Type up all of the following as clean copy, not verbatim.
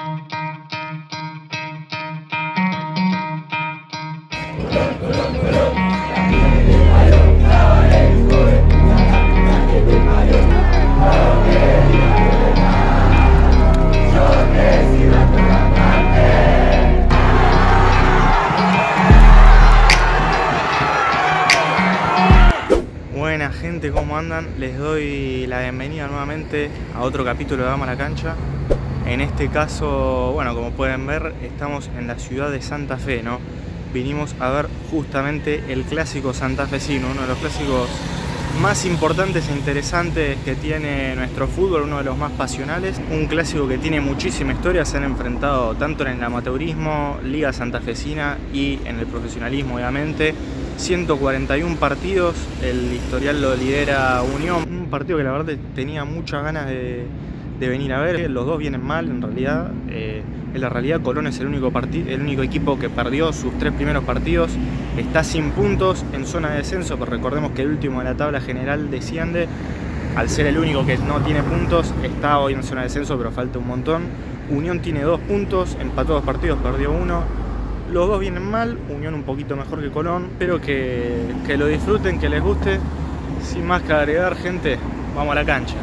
Buena gente, ¿cómo andan? Les doy la bienvenida nuevamente a otro capítulo de Vamos a la Cancha. En este caso, bueno, como pueden ver, estamos en la ciudad de Santa Fe, ¿no? Vinimos a ver justamente el clásico santafesino, uno de los clásicos más importantes e interesantes que tiene nuestro fútbol, uno de los más pasionales. Un clásico que tiene muchísima historia, se han enfrentado tanto en el amateurismo, Liga Santafesina y en el profesionalismo, obviamente. 141 partidos, el historial lo lidera Unión, un partido que la verdad tenía muchas ganas de venir a ver. Los dos vienen mal en realidad. En la realidad Colón es el único equipo que perdió sus 3 primeros partidos, está sin puntos, en zona de descenso, pero recordemos que el último de la tabla general desciende. Al ser el único que no tiene puntos, está hoy en zona de descenso, pero falta un montón. Unión tiene 2 puntos, empató 2 partidos, perdió 1. Los dos vienen mal, Unión un poquito mejor que Colón, pero que lo disfruten, que les guste. Sin más que agregar, gente, vamos a la cancha.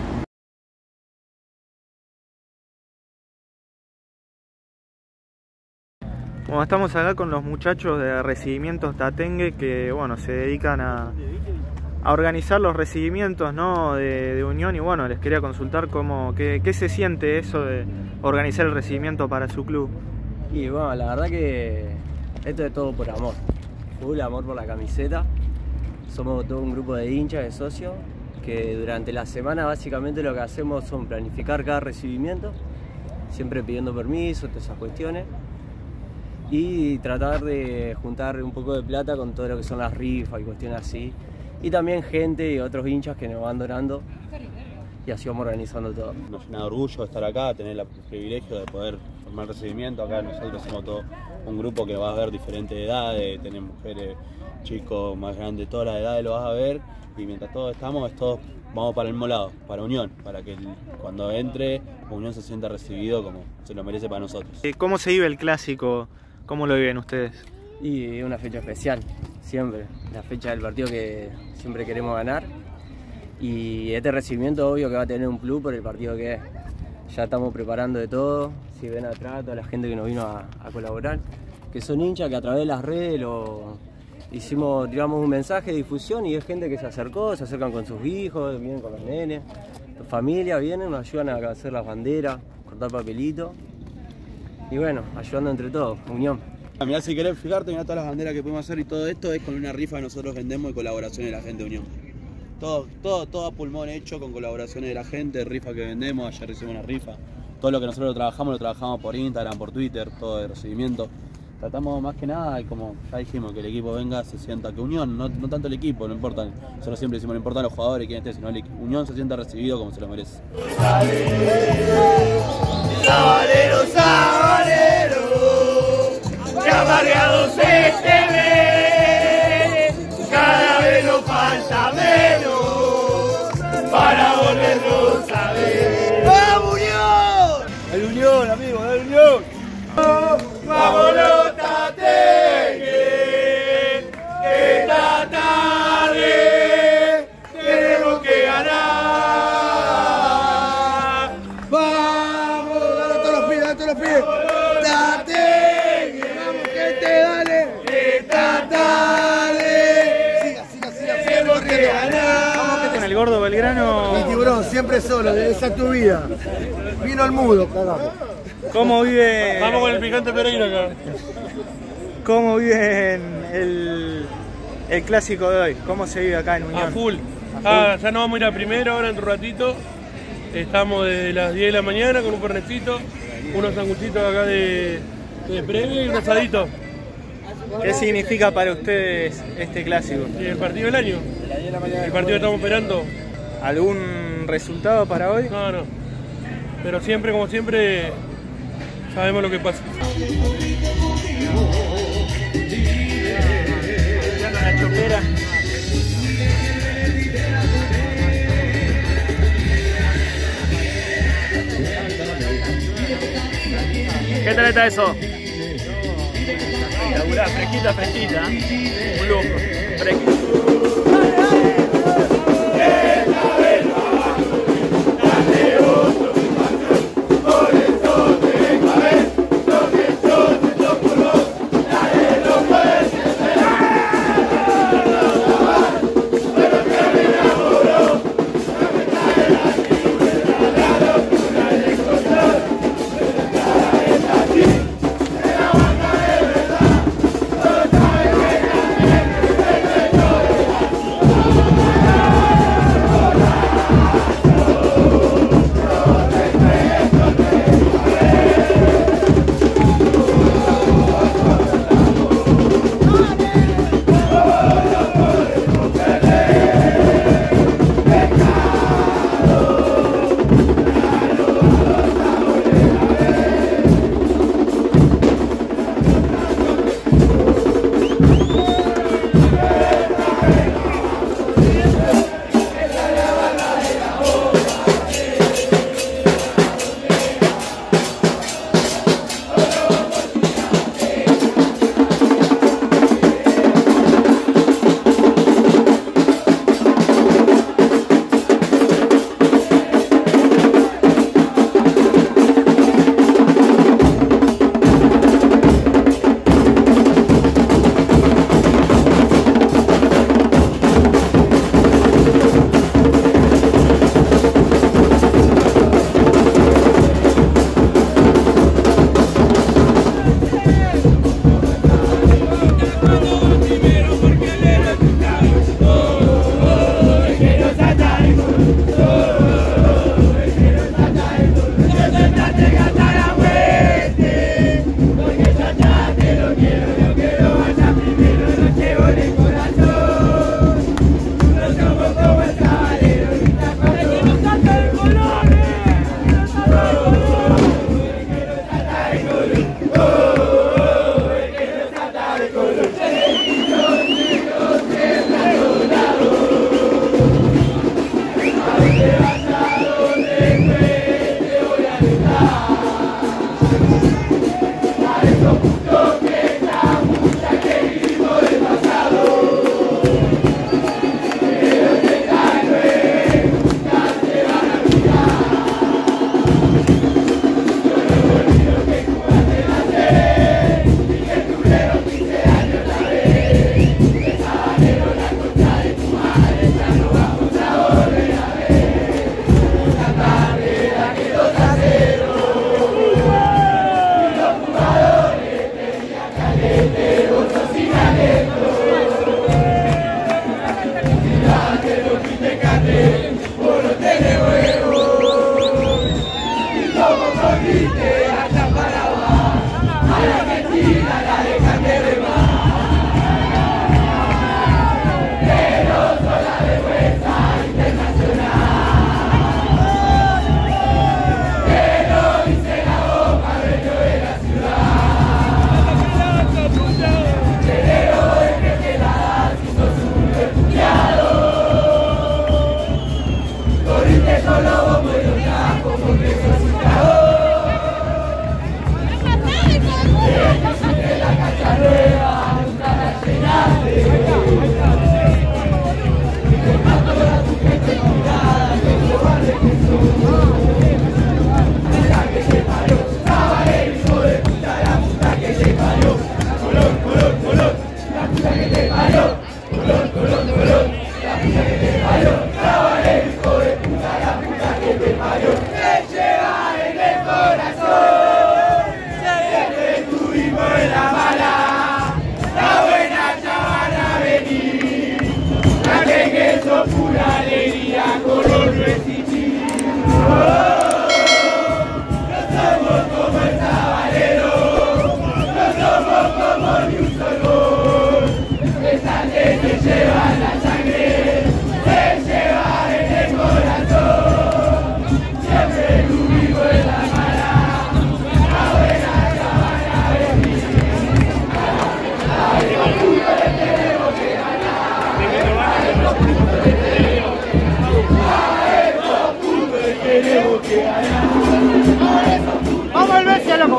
Bueno, estamos acá con los muchachos de Recibimientos Tatengue que, bueno, se dedican a organizar los recibimientos, ¿no? de Unión, y bueno, les quería consultar qué se siente eso de organizar el recibimiento para su club. Y bueno, la verdad que esto es todo por amor, full amor por la camiseta. Somos todo un grupo de hinchas, de socios, que durante la semana básicamente lo que hacemos son planificar cada recibimiento, siempre pidiendo permiso, todas esas cuestiones, y tratar de juntar un poco de plata con todo lo que son las rifas y cuestiones así, y también gente y otros hinchas que nos van donando, y así vamos organizando todo. Nos llena de orgullo estar acá, tener el privilegio de poder formar recibimiento. Acá nosotros somos todo un grupo que va a ver diferentes edades, tenemos mujeres, chicos, más grandes, todas las edades lo vas a ver, y mientras todos vamos para el mismo lado, para Unión, para que cuando entre Unión se sienta recibido como se lo merece para nosotros. ¿Cómo se vive el clásico? ¿Cómo lo viven ustedes? Y es una fecha especial, siempre, la fecha del partido que siempre queremos ganar. Y este recibimiento obvio que va a tener un plus por el partido que es. Ya estamos preparando de todo, si ven atrás toda la gente que nos vino a colaborar, que son hinchas que a través de las redes tiramos un mensaje de difusión, y es gente que se acercan con sus hijos, vienen con los nenes, familias vienen, nos ayudan a hacer las banderas, cortar papelito, y bueno, ayudando entre todos, Unión. Mirá, si querés fijarte, mirá todas las banderas que podemos hacer, y todo esto es con una rifa que nosotros vendemos y colaboración de la gente de Unión. Todo a pulmón hecho, con colaboraciones de la gente, rifa que vendemos. Ayer hicimos una rifa. Todo lo que nosotros lo trabajamos por Instagram, por Twitter, todo de recibimiento. Tratamos más que nada, como ya dijimos, que el equipo venga, se sienta, que Unión, no tanto el equipo, no importa. Nosotros siempre decimos, no importa los jugadores, quién esté, sino Unión se sienta recibido como se lo merece. Sabalero, sabalero, que amargados se te ve, cada vez nos falta menos para volvernos a ver. ¡Vamos, Unión! ¡El Unión, amigo, el Unión! ¡Vámonos, Tatengue! Que esta tarde tenemos que ganar. ¡Vamos! ¡Dale a todos los pies! ¡Tatengue! ¡Vamos, gente, dale! Que esta tarde tenemos que ganar. Con el gordo Belgrano. El tiburón, siempre solo, esa es tu vida. Vino al mudo, carajo. ¿Cómo vive? Vamos con el picante Pereira acá. ¿Cómo viven el clásico de hoy? ¿Cómo se vive acá en Unión? A full. Ya nos vamos a ir a primero ahora en un ratito. Estamos desde las 10 de la mañana con un pernecito, unos sanguchitos acá de previo y un asadito. ¿Qué significa para ustedes este clásico? Y el partido del año. El partido que estamos esperando. ¿Algún resultado para hoy? No. Pero siempre, como siempre, sabemos lo que pasa. La chopera. ¿Qué tal está eso? Espectacular, fresquita, fresquita. Un lujo, fresquita.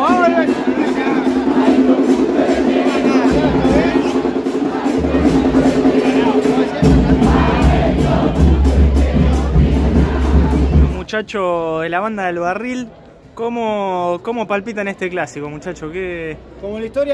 Muchachos de la banda del Barril, ¿cómo palpitan este clásico, muchachos? Como la historia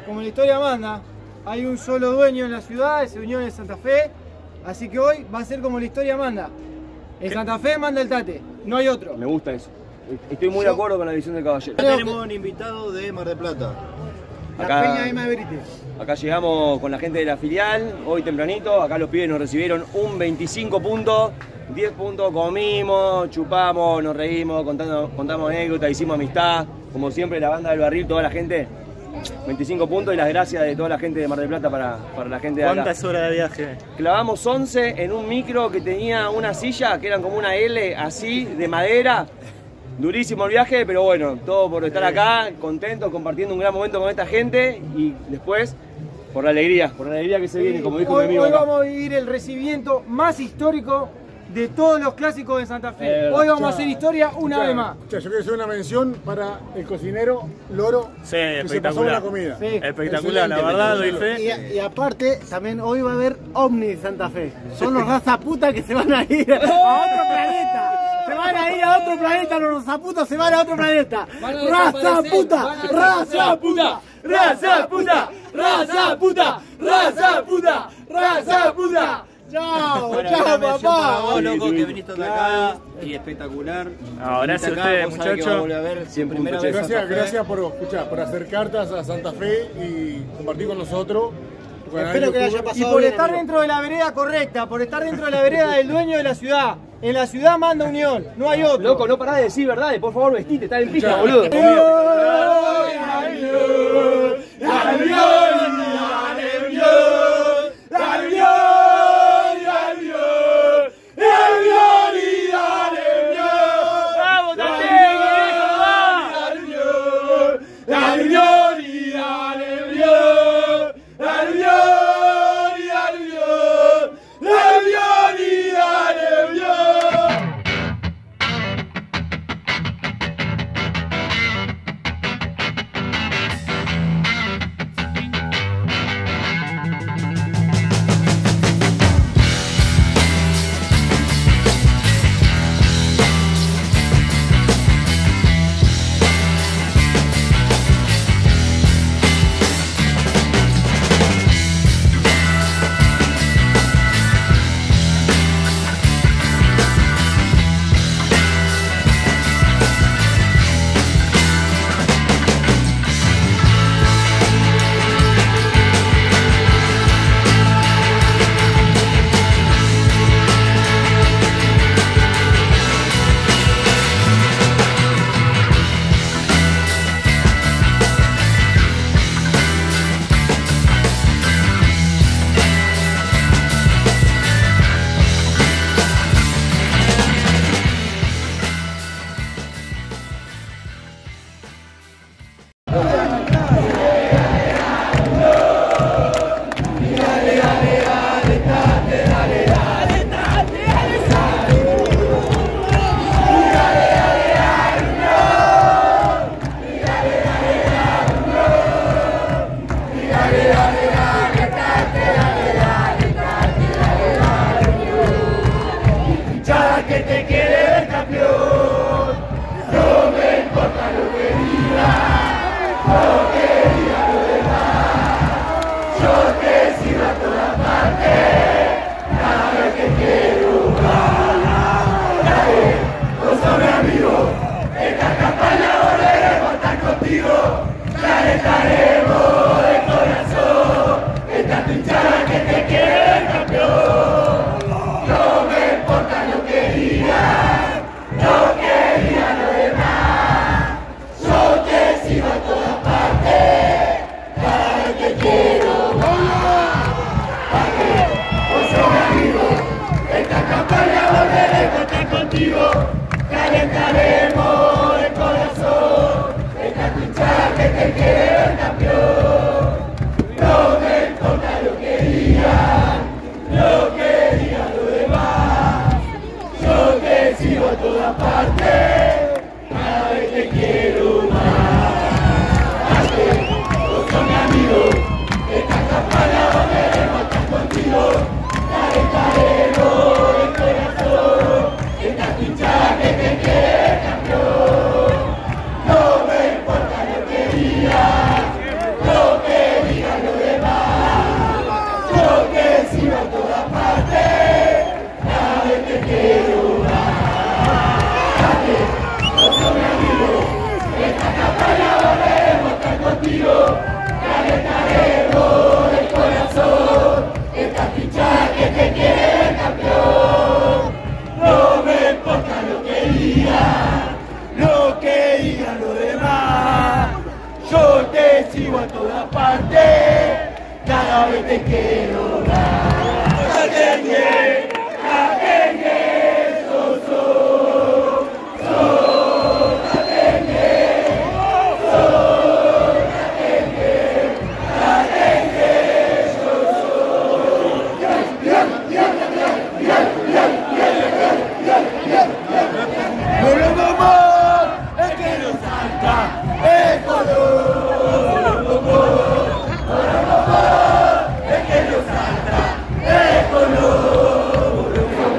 manda, hay un solo dueño en la ciudad, es Unión de Santa Fe, así que hoy va a ser como la historia manda. En Santa Fe manda el Tate, no hay otro. Me gusta eso. Estoy muy de acuerdo con la visión del caballero. Tenemos un invitado de Mar del Plata. La Peña de Maverite. Acá llegamos con la gente de la filial, hoy tempranito, acá los pibes nos recibieron un 25 puntos, 10 puntos comimos, chupamos, nos reímos, contamos anécdotas, hicimos amistad, como siempre la banda del Barril, toda la gente, 25 puntos y las gracias de toda la gente de Mar del Plata para la gente de acá. ¿Cuántas horas de viaje? Clavamos 11 en un micro que tenía una silla, que eran como una L así, de madera. Durísimo el viaje, pero bueno, todo por estar acá, contentos, compartiendo un gran momento con esta gente y después por la alegría que se viene, como dijo mi amigo. Hoy vamos a vivir el recibimiento más histórico de todos los clásicos de Santa Fe. Hoy vamos a hacer historia una vez más. Yo quiero hacer una mención para el cocinero Loro, Sí, que se pasó espectacular. la comida. Sí. Espectacular, la verdad, doy fe. Y aparte, también hoy va a haber Omni de Santa Fe. Son los razaputas que se van a ir a otro planeta. Se van a ir a otro planeta, los razaputas se van a otro planeta. ¡Razaputa! ¡Razaputa! ¡Razaputa! ¡Razaputa! ¡Razaputa! ¡Razaputa! ¡Chao! ¡Chao, papá! Vos, loco, que viniste de acá y espectacular. Gracias a ustedes, muchachos. Gracias por acercarte a Santa Fe y compartir con nosotros. Espero que haya pasado. Y por estar dentro de la vereda correcta, por estar dentro de la vereda del dueño de la ciudad. En la ciudad manda Unión, no hay otro. Loco, no parás de decir verdades, por favor, vestite, está en pija, boludo. Sigo a todas partes, cada vez te quiero más. te sigo a todas partes, cada vez te quiero dar. Caquengue, caquengue, so, so, so, caquengue, so, caquengue, caquengue, so, so. No lo más, es que no salta el color. No lo más, es que no salta el color.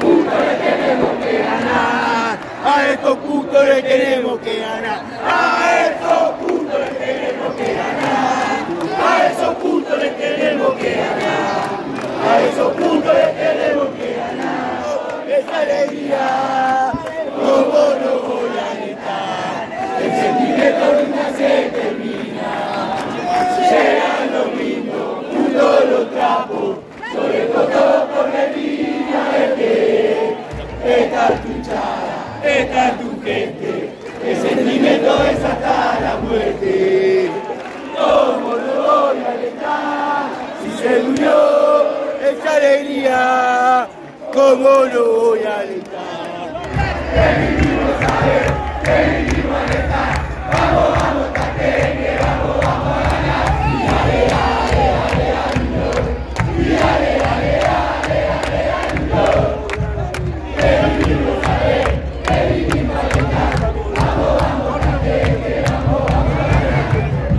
A estos putos le tenemos que ganar. A estos putos le tenemos que ganar. A esos putos le tenemos que ganar. A esos putos le tenemos que ganar. Esa alegría, como no voy a gritar. El sentimiento nunca se termina. Llegan los mismos, juntos los trapos, sobre todo por la línea de que esta es tu hinchada, esta es tu gente. El sentimiento es hasta la muerte. ¿Cómo no voy a gritar? Si se unió esta alegría, ¿cómo no voy a gritar? Que vivimos a ver, que vivimos a gritar. Vamos, vamos, Caquengue, vamos, vamos a ganar. Y dale, dale, dale, dale, y dale, dale, dale, dale, dale. Que vivimos a ver, que vivimos a gritar. Vamos, vamos, Caquengue, vamos, vamos a ganar.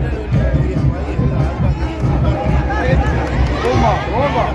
Toma, toma.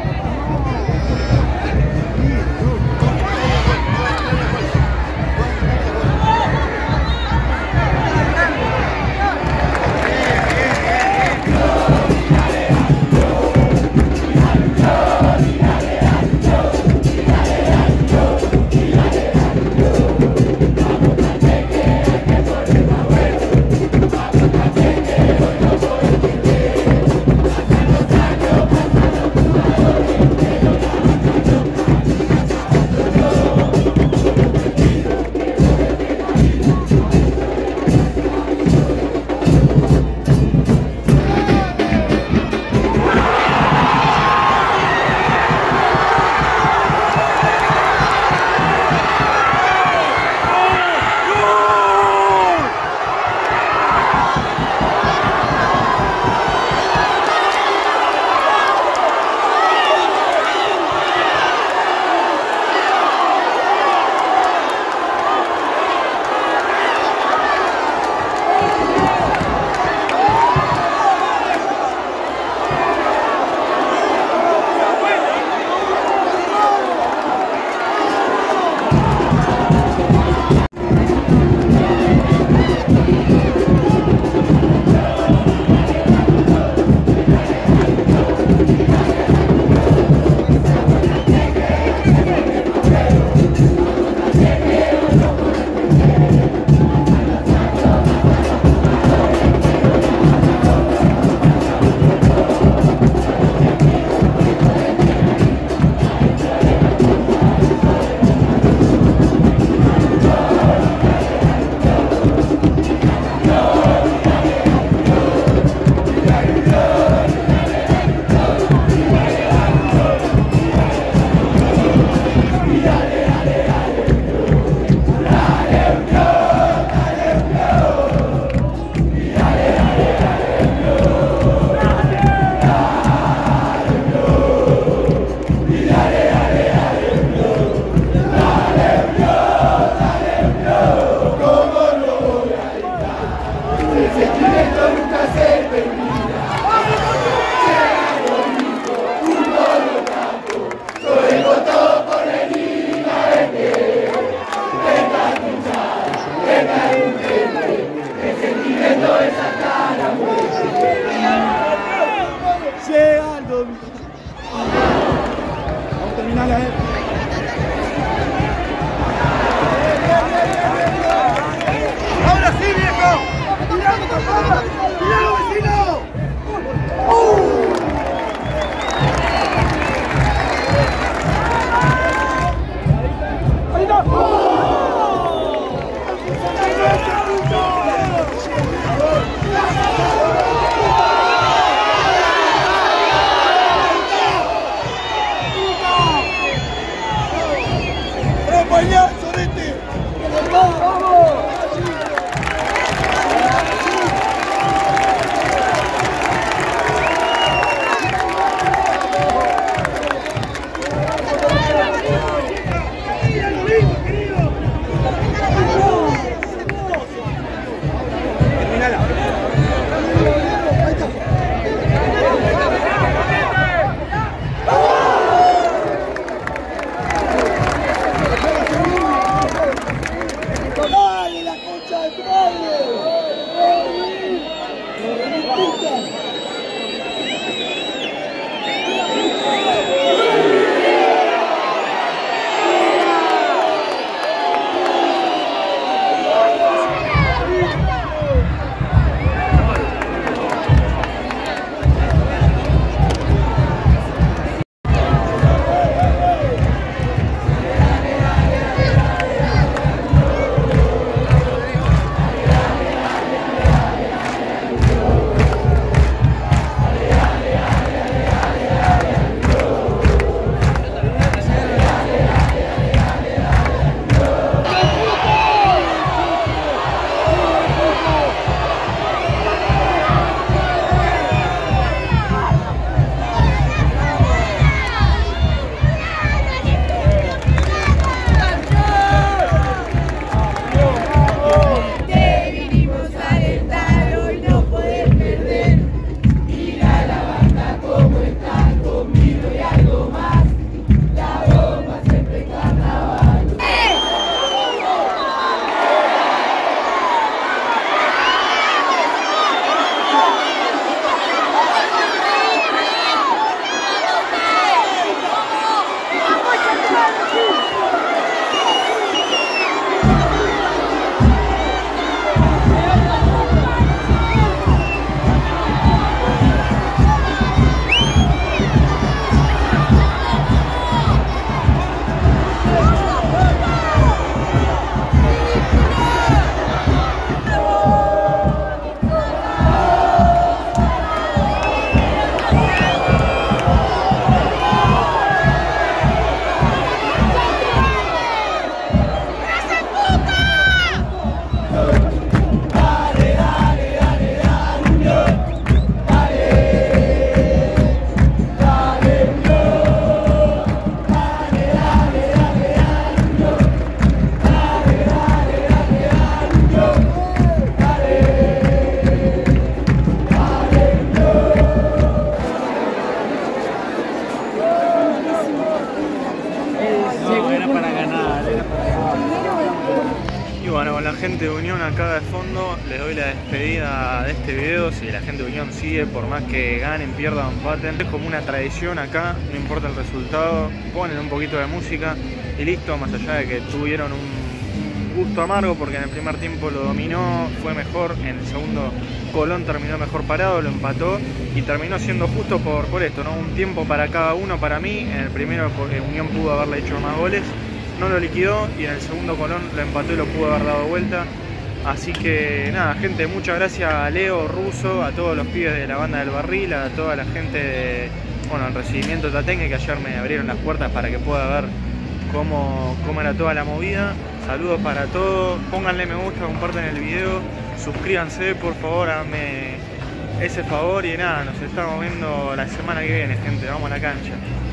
despedida de este video. Si la gente de Unión sigue, por más que ganen, pierdan o empaten, es como una tradición acá, no importa el resultado, ponen un poquito de música y listo, más allá de que tuvieron un gusto amargo porque en el primer tiempo lo dominó, fue mejor, en el segundo Colón terminó mejor parado, lo empató y terminó siendo justo por esto, ¿no? Un tiempo para cada uno para mí. En el primero Unión pudo haberle hecho más goles, no lo liquidó, y en el segundo Colón lo empató y lo pudo haber dado vuelta. Así que nada, gente, muchas gracias a Leo, Russo, a todos los pibes de la banda del Barril, a toda la gente de, el recibimiento Tatengue, que ayer me abrieron las puertas para que pueda ver cómo era toda la movida. Saludos para todos, pónganle me gusta, compartan el video, suscríbanse por favor, háganme ese favor y nada, nos estamos viendo la semana que viene, gente, vamos a la cancha.